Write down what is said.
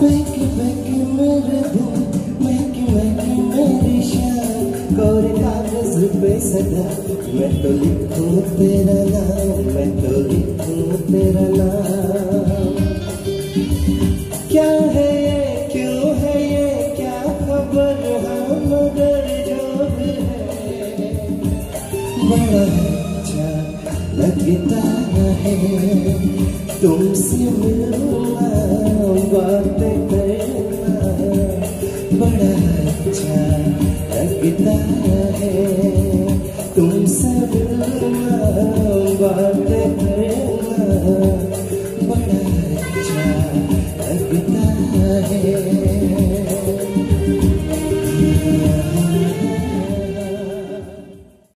महके महके मेरे दिल, महके महके मेरी शान, कोरे कागज पे सदा मैं तो लिखूं तेरा नाम, मैं तो लिखूं तेरा नाम। क्या है ये, क्यों है ये, क्या खबर है, मगर जो भी है बड़ा अच्छा लगता है। तुमसे मिलना, बातें करना बड़ा अच्छा लगता है। तुमसे